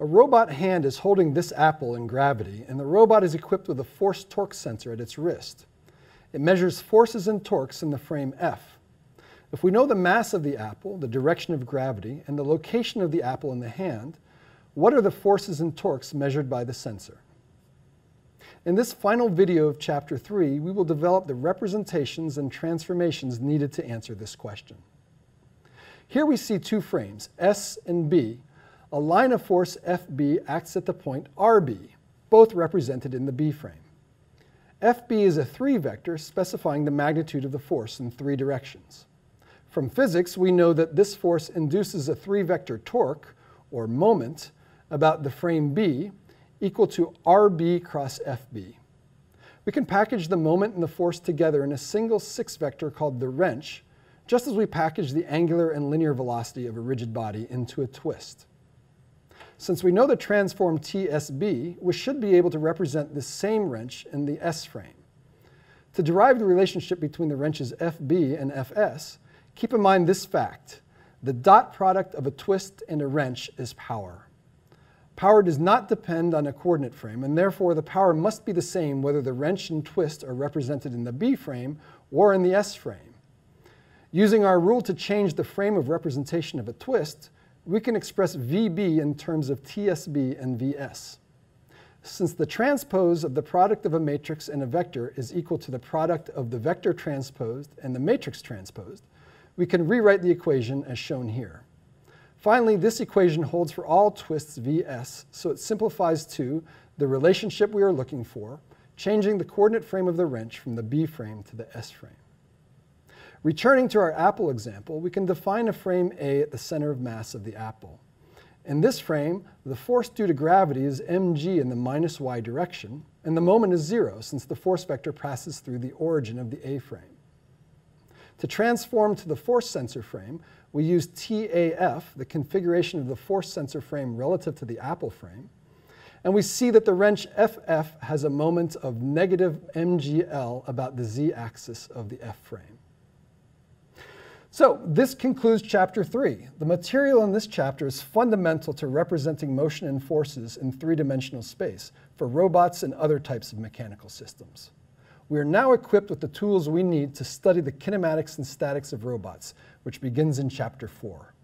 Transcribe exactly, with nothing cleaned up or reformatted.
A robot hand is holding this apple in gravity, and the robot is equipped with a force-torque sensor at its wrist. It measures forces and torques in the frame F. If we know the mass of the apple, the direction of gravity, and the location of the apple in the hand, what are the forces and torques measured by the sensor? In this final video of Chapter three, we will develop the representations and transformations needed to answer this question. Here we see two frames, S and B. A line of force F B acts at the point R B, both represented in the B frame. F B is a three vector specifying the magnitude of the force in three directions. From physics, we know that this force induces a three-vector torque, or moment, about the frame B, equal to R B cross F B. We can package the moment and the force together in a single six-vector called the wrench, just as we package the angular and linear velocity of a rigid body into a twist. Since we know the transform T S B, we should be able to represent this same wrench in the S frame. To derive the relationship between the wrenches F B and F S, keep in mind this fact: the dot product of a twist and a wrench is power. Power does not depend on a coordinate frame, and therefore the power must be the same whether the wrench and twist are represented in the B frame or in the S frame. Using our rule to change the frame of representation of a twist, we can express V B in terms of T S B and V S. Since the transpose of the product of a matrix and a vector is equal to the product of the vector transposed and the matrix transposed, we can rewrite the equation as shown here. Finally, this equation holds for all twists V S, so it simplifies to the relationship we are looking for, changing the coordinate frame of the wrench from the B frame to the S frame. Returning to our apple example, we can define a frame A at the center of mass of the apple. In this frame, the force due to gravity is mg in the minus y direction, and the moment is zero since the force vector passes through the origin of the A frame. To transform to the force sensor frame, we use T A F, the configuration of the force sensor frame relative to the apple frame, and we see that the wrench F F has a moment of negative mgl about the z-axis of the F frame. So this concludes Chapter three. The material in this chapter is fundamental to representing motion and forces in three-dimensional space for robots and other types of mechanical systems. We are now equipped with the tools we need to study the kinematics and statics of robots, which begins in Chapter four.